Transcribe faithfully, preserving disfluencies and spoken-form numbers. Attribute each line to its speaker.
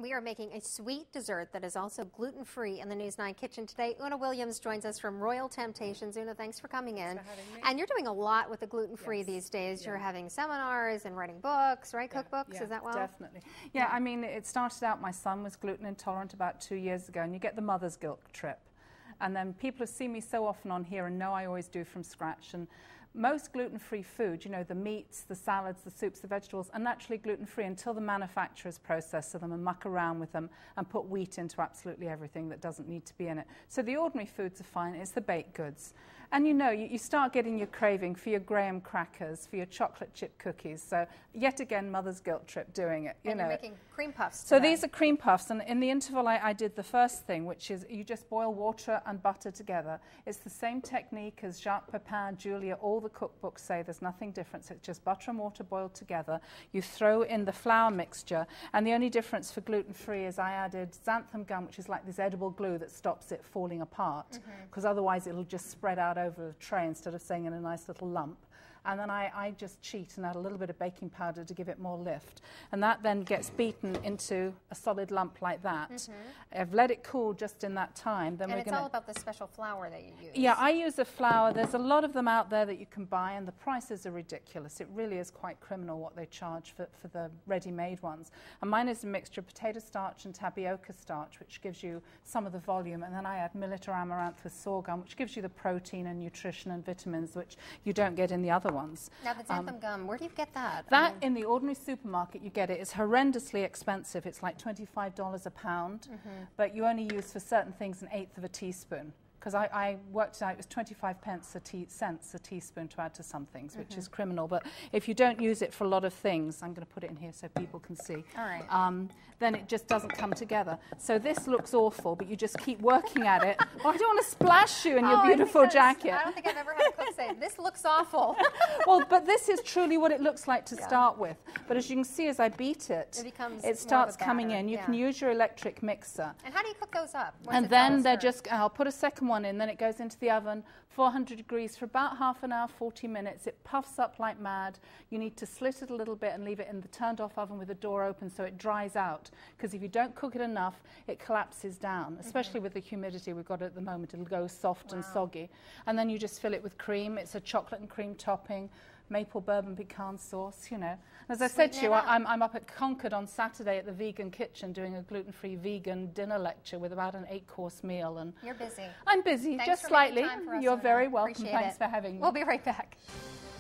Speaker 1: We are making a sweet dessert that is also gluten-free in the News nine kitchen today. Una Williams joins us from Royal Temptations. Una, thanks for coming in.
Speaker 2: Thanks for having me.
Speaker 1: And you're doing a lot with the gluten-free
Speaker 2: Yes.
Speaker 1: these days.
Speaker 2: Yeah.
Speaker 1: You're having seminars and writing books, right?
Speaker 2: Yeah.
Speaker 1: Cookbooks,
Speaker 2: Yeah,
Speaker 1: is that well?
Speaker 2: Definitely. Yeah, I mean, it started out, my son was gluten intolerant about two years ago, and you get the mother's guilt trip. And then people have seen me so often on here and know I always do from scratch. And most gluten-free food, you know, the meats, the salads, the soups, the vegetables, are naturally gluten-free until the manufacturers process them and muck around with them and put wheat into absolutely everything that doesn't need to be in it. So the ordinary foods are fine. It's the baked goods. And you know, you, you start getting your craving for your graham crackers, for your chocolate chip cookies. So yet again, mother's guilt trip doing it. You
Speaker 1: and
Speaker 2: know.
Speaker 1: you're making cream puffs
Speaker 2: So
Speaker 1: today.
Speaker 2: these are cream puffs, and in the interval I, I did the first thing, which is you just boil water and butter together. It's the same technique as Jacques Pepin, Julia, all the cookbooks say. There's nothing different. So it's just butter and water boiled together. You throw in the flour mixture, and the only difference for gluten-free is I added xanthan gum, which is like this edible glue that stops it falling apart, because mm-hmm. otherwise it'll just spread out over the tray instead of staying in a nice little lump. And then I, I just cheat and add a little bit of baking powder to give it more lift. And that then gets beaten into a solid lump like that. Mm-hmm. I've let it cool just in that time. Then
Speaker 1: and
Speaker 2: we're
Speaker 1: it's
Speaker 2: gonna,
Speaker 1: all about the special flour that you use.
Speaker 2: Yeah, I use a flour. There's a lot of them out there that you can buy, and the prices are ridiculous. It really is quite criminal what they charge for, for the ready-made ones. And mine is a mixture of potato starch and tapioca starch, which gives you some of the volume. And then I add millet or amaranth with sorghum, which gives you the protein and nutrition and vitamins, which you don't get in the other ones.
Speaker 1: Now the xanthan um, gum, where do you get that?
Speaker 2: That,
Speaker 1: I mean,
Speaker 2: in the ordinary supermarket, you get it. It's horrendously expensive. It's like twenty-five dollars a pound, mm-hmm. but you only use for certain things an eighth of a teaspoon. Because I, I worked it out, it was twenty-five pence a tea, cents a teaspoon to add to some things, which mm-hmm. is criminal. But if you don't use it for a lot of things, I'm going to put it in here so people can see,
Speaker 1: all right.
Speaker 2: um, then it just doesn't come together. So this looks awful, but you just keep working at it. Oh, I don't want to splash you in
Speaker 1: oh,
Speaker 2: your beautiful
Speaker 1: I
Speaker 2: jacket.
Speaker 1: I don't think I've ever had a cook say, this looks awful.
Speaker 2: Well, but this is truly what it looks like to
Speaker 1: yeah.
Speaker 2: start with. But as you can see, as I beat it,
Speaker 1: it, becomes
Speaker 2: it starts
Speaker 1: more of a
Speaker 2: coming
Speaker 1: batter.
Speaker 2: in. You
Speaker 1: yeah.
Speaker 2: can use your electric mixer.
Speaker 1: And how do you cook those up? Once
Speaker 2: and
Speaker 1: it's
Speaker 2: then they're
Speaker 1: stirred?
Speaker 2: just, I'll put a second one in, then it goes into the oven, four hundred degrees for about half an hour, forty minutes. It puffs up like mad. You need to slit it a little bit and leave it in the turned off oven with the door open so it dries out. Because if you don't cook it enough, it collapses down, especially mm-hmm. with the humidity we've got at the moment. It'll go soft wow. and soggy. And then you just fill it with cream. It's a chocolate and cream topping, maple bourbon pecan sauce, you know. As I said to you, I, I'm, I'm up at Concord on Saturday at the Vegan Kitchen doing a gluten-free vegan dinner lecture with about an eight-course meal. And
Speaker 1: you're busy.
Speaker 2: I'm busy,
Speaker 1: Thanks
Speaker 2: just
Speaker 1: for
Speaker 2: slightly.
Speaker 1: making time for us,
Speaker 2: You're
Speaker 1: Una.
Speaker 2: very welcome.
Speaker 1: Appreciate
Speaker 2: Thanks
Speaker 1: it.
Speaker 2: for having me.
Speaker 1: We'll be right back.